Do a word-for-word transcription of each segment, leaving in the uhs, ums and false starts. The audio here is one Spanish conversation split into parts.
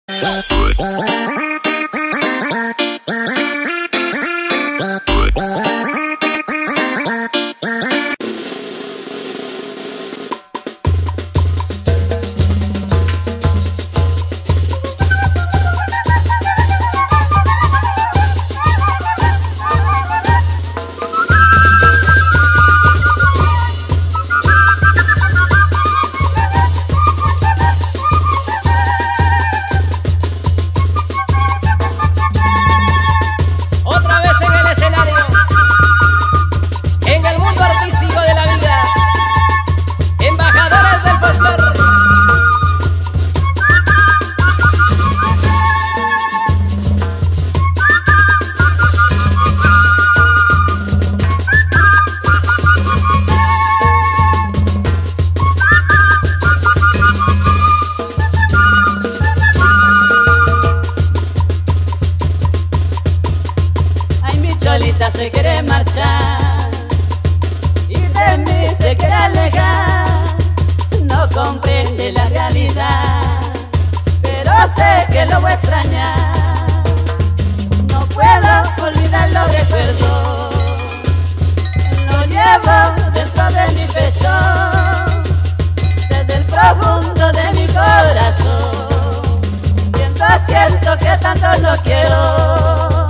Solita se quiere marchar y de mí se quiere alejar. No comprende la realidad, pero sé que lo voy a extrañar. No puedo olvidar los recuerdos, lo llevo dentro de mi pecho, desde el profundo de mi corazón. Siento, siento que tanto lo quiero.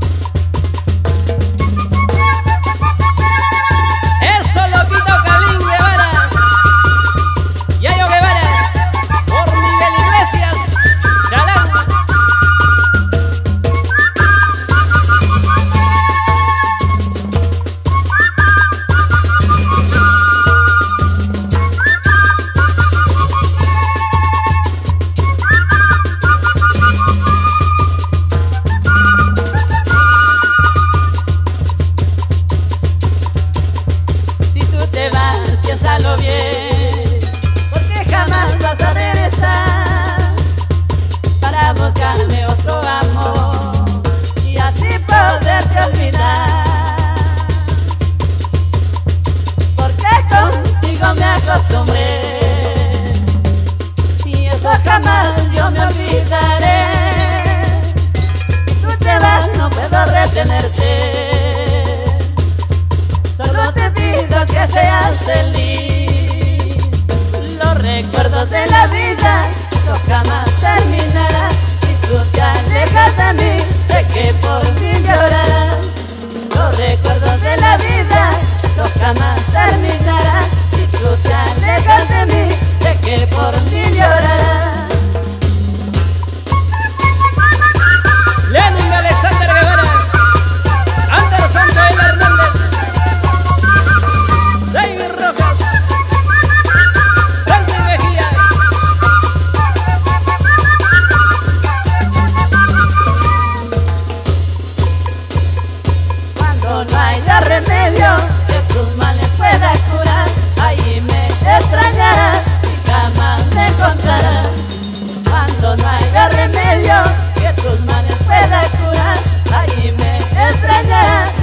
Piénsalo bien, porque jamás vas a regresar para buscarme otro amor y así poderte olvidar. Porque contigo me acostumbré y eso jamás yo me olvidaré. Si tú te vas no puedo retenerte. Solo te pido que seas feliz. Los recuerdos de la vida no jamás terminarán. Si tú te alejas de mí, sé que por mí llorarás. Los recuerdos de la vida no jamás terminarán. Si tú te alejas de mí, sé que por mí llorarás. Lenin Alexander Guevara, Anderson Joel Hernández, David Rojas, Franklin Mejía. Cuando no haya remedio que tus males pueda curar, ahí me extrañarás y jamás me encontrarás. Cuando no haya remedio que tus males pueda curar, ahí me extrañarás